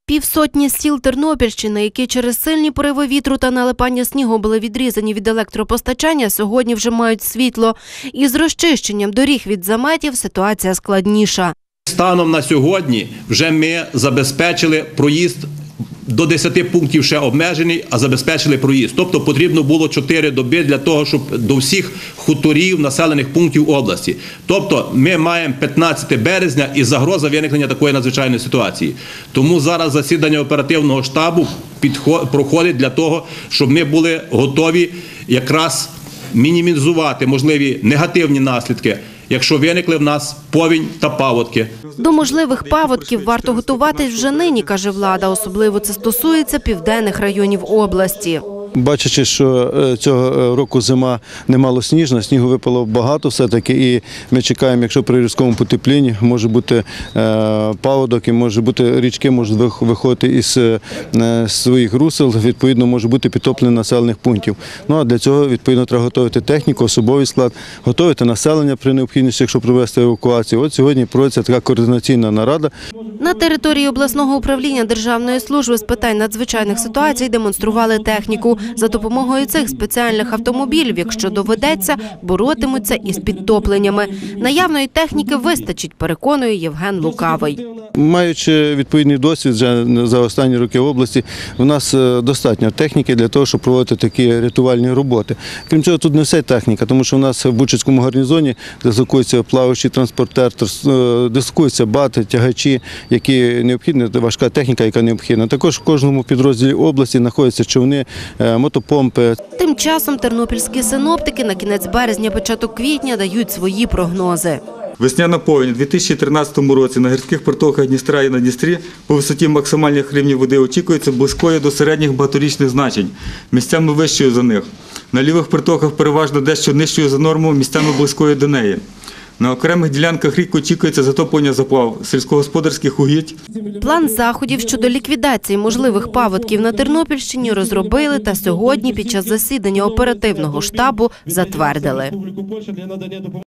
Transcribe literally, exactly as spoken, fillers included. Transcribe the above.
Півсотні сіл Тернопільщини, які через сильні пориви вітру та налипання снігу були відрізані від електропостачання, сьогодні вже мають світло. Із розчищенням доріг від заметів ситуація складніша. Станом на сьогодні вже ми забезпечили проїзд. До десяти пунктів ще обмежений, а забезпечили проїзд. Тобто потрібно було чотири доби для того, щоб до всіх хуторів, населених пунктів області. Тобто ми маємо п'ятнадцяте березня і загроза виникнення такої надзвичайної ситуації. Тому зараз засідання оперативного штабу проходить для того, щоб ми були готові якраз мінімізувати можливі негативні наслідки, якщо виникли в нас повінь та паводки. До можливих паводків варто готуватись вже нині, каже влада. Особливо це стосується південних районів області. Бачачи, що цього року зима немало сніжна, снігу випало багато все-таки, і ми чекаємо, якщо при різкому потеплінні може бути паводок, і може бути річки можуть виходити із своїх русел, відповідно може бути підтоплення населених пунктів. Ну а для цього відповідно треба готувати техніку, особовий склад, готувати населення при необхідності, якщо провести евакуацію. От сьогодні проводиться така координаційна нарада. На території обласного управління Державної служби з питань надзвичайних ситуацій демонстрували техніку. За допомогою цих спеціальних автомобілів, якщо доведеться, боротимуться із підтопленнями. Наявної техніки вистачить, переконує Євген Лукавий. Маючи відповідний досвід вже за останні роки в області, у нас достатньо техніки для того, щоб проводити такі рятувальні роботи. Крім цього, тут не вся техніка, тому що у нас в Бучацькому гарнізоні дислокується плаваючий транспортер, дислокуються бати, тягачі, які необхідні, важка техніка, яка необхідна. Також в кожному підрозділі області знаходяться човни, мотопомпи. Тим часом тернопільські синоптики на кінець березня, початок квітня дають свої прогнози. Весняна повінь у дві тисячі тринадцятому році на гірських протоках Дністра і на Дністрі по висоті максимальних рівнів води очікується близькою до середніх багаторічних значень, місцями вищою за них. На лівих притоках переважно дещо нижчою за норму, місцями близькою до неї. На окремих ділянках рік очікується затоплення заплав сільськогосподарських угідь. План заходів щодо ліквідації можливих паводків на Тернопільщині розробили та сьогодні під час засідання оперативного штабу затвердили.